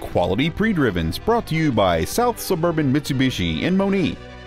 Quality Pre-Drivens, brought to you by South Suburban Mitsubishi in Monique.